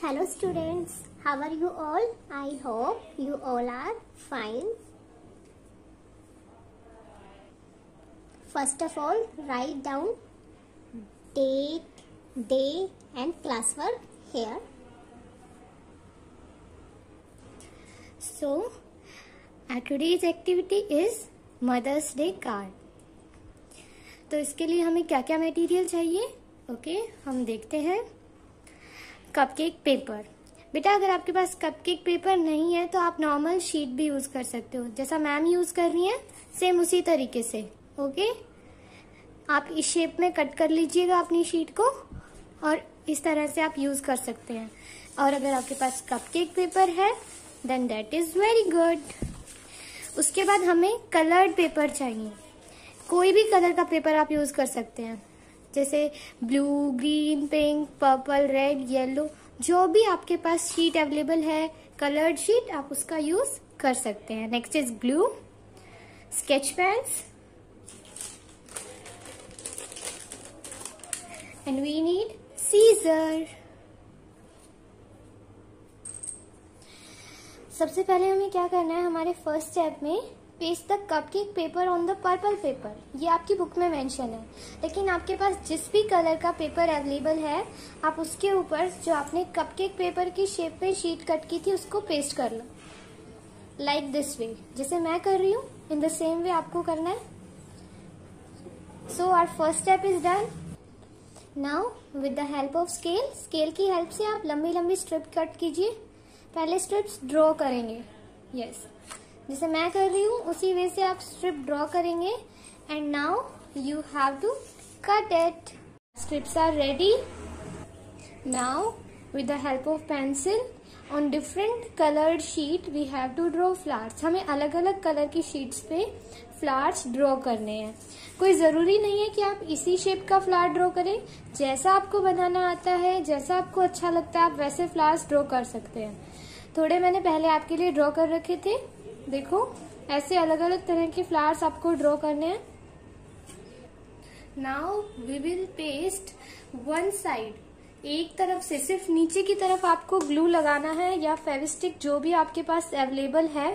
Hello students, how are you all? I hope you all are fine. First of all, write down date, day and classwork here. So, today's activity is Mother's Day card. तो इसके लिए हमें क्या क्या material चाहिए? Okay, हम देखते हैं। Cupcake paper. बेटा अगर आपके पास कपकेक पेपर नहीं है तो आप नॉर्मल शीट भी यूज कर सकते हो, जैसा मैम यूज कर रही हैं सेम उसी तरीके से। ओके, आप इस शेप में कट कर लीजिएगा अपनी शीट को और इस तरह से आप यूज कर सकते हैं। और अगर आपके पास कपकेक पेपर है then that is very good. उसके बाद हमें कलर्ड पेपर चाहिए। कोई भी कलर का पेपर आप यूज कर सकते हैं, जैसे blue, green, pink, purple, red, yellow, जो भी आपके पास शीट अवेलेबल है कलर्ड शीट आप उसका यूज कर सकते हैं। Next is glue, sketch pens and we need scissor. सबसे पहले हमें क्या करना है, हमारे फर्स्ट स्टेप में paste the cupcake paper on the purple paper. ये आपकी बुक में मेंशन है, लेकिन आपके पास जिस भी कलर का पेपर अवेलेबल है आप उसके ऊपर जो आपने कपकेक पेपर की शेप में शीट कट की थी उसको पेस्ट कर लो, लाइक दिस वे, जैसे मैं कर रही हूँ इन द सेम वे आपको करना है। So our first step is done. Now with the help of scale की हेल्प से आप लंबी लंबी स्ट्रिप कट कीजिए। पहले स्ट्रिप्स ड्रॉ करेंगे, यस जैसे मैं कर रही हूँ उसी वे से आप स्ट्रिप ड्रॉ करेंगे and now you have to cut it. Strips are ready. Now with the help of pencil on different coloured sheet we have to draw flowers. हमें अलग अलग कलर की शीट्स पे फ्लावर्स ड्रॉ करने हैं। कोई जरूरी नहीं है कि आप इसी शेप का फ्लावर ड्रॉ करें, जैसा आपको बनाना आता है, जैसा आपको अच्छा लगता है आप वैसे फ्लावर्स ड्रॉ कर सकते हैं। थोड़े मैंने पहले आपके लिए ड्रॉ कर रखे थे, देखो ऐसे अलग अलग तरह के फ्लावर्स आपको ड्रॉ करने हैं। Now we will paste one side, एक तरफ से सिर्फ नीचे की तरफ आपको ग्लू लगाना है या फेविस्टिक, जो भी आपके पास अवेलेबल है,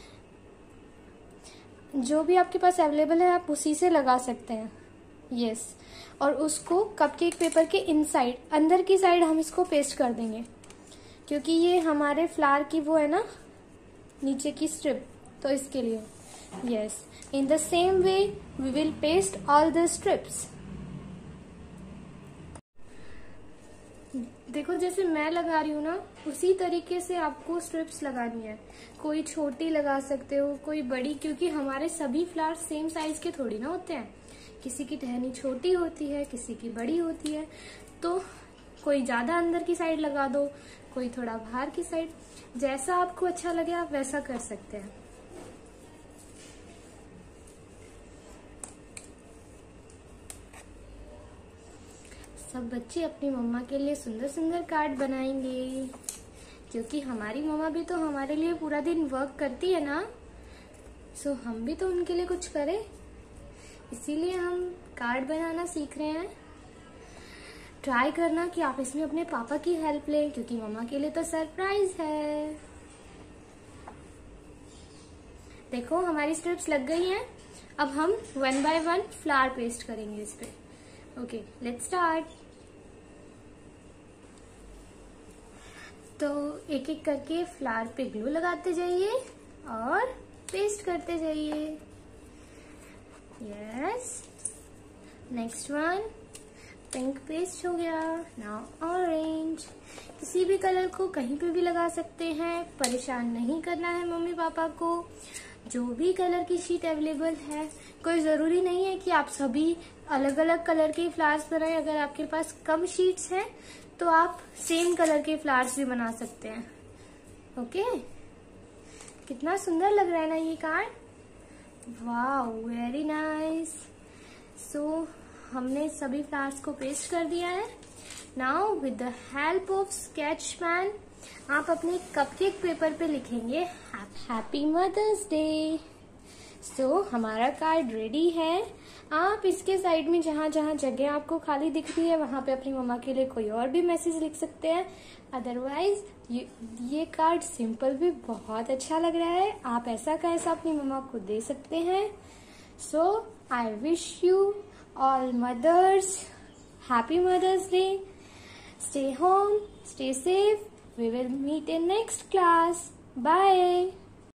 जो भी आपके पास अवेलेबल है आप उसी से लगा सकते हैं। यस, और उसको कपकेक पेपर के इनसाइड, अंदर की साइड हम इसको पेस्ट कर देंगे, क्योंकि ये हमारे फ्लावर की वो है ना नीचे की स्ट्रिप, तो इसके लिए। Yes, in the same way we will paste all the strips. देखो जैसे मैं लगा रही हूँ ना उसी तरीके से आपको स्ट्रिप्स लगानी है। कोई छोटी लगा सकते हो, कोई बड़ी, क्योंकि हमारे सभी फ्लावर्स सेम साइज के थोड़ी ना होते हैं। किसी की टहनी छोटी होती है, किसी की बड़ी होती है, तो कोई ज्यादा अंदर की साइड लगा दो, कोई थोड़ा बाहर की साइड, जैसा आपको अच्छा लगे आप वैसा कर सकते हैं। सब बच्चे अपनी मम्मा के लिए सुंदर सुंदर कार्ड बनाएंगे, क्योंकि हमारी मम्मा भी तो हमारे लिए पूरा दिन वर्क करती है ना, सो हम भी तो उनके लिए कुछ करें, इसीलिए हम कार्ड बनाना सीख रहे हैं। ट्राई करना कि आप इसमें अपने पापा की हेल्प लें, क्योंकि मम्मा के लिए तो सरप्राइज है। देखो हमारी स्ट्रिप्स लग गई हैं, अब हम one by one flower paste करेंगे इस पे। Okay, let's start. तो एक एक करके फ्लावर पे ग्लू लगाते जाइए और पेस्ट करते जाइए। Yes, next one pink paste हो गया। Now orange. किसी भी कलर को कहीं पे भी लगा सकते हैं, परेशान नहीं करना है मम्मी पापा को। जो भी कलर की शीट अवेलेबल है, कोई जरूरी नहीं है कि आप सभी अलग अलग कलर के फ्लावर्स बनाएं। अगर आपके पास कम शीट्स हैं तो आप सेम कलर के फ्लावर्स भी बना सकते हैं। ओके, कितना सुंदर लग रहा है ना ये card. Wow, very nice. So हमने सभी फ्लावर्स को पेस्ट कर दिया है। Now with the help of sketch pen आप अपने कपकेक पेपर पे लिखेंगे हैप्पी मदर्स डे। सो हमारा कार्ड रेडी है। आप इसके साइड में जहाँ जहाँ जगह आपको खाली दिख रही है वहां पे अपनी मम्मा के लिए कोई और भी मैसेज लिख सकते हैं। अदरवाइज ये कार्ड सिंपल भी बहुत अच्छा लग रहा है, आप ऐसा का ऐसा अपनी मम्मा को दे सकते हैं। So I wish you all mothers happy Mother's Day. Stay home, stay safe. We will meet in next class. Bye.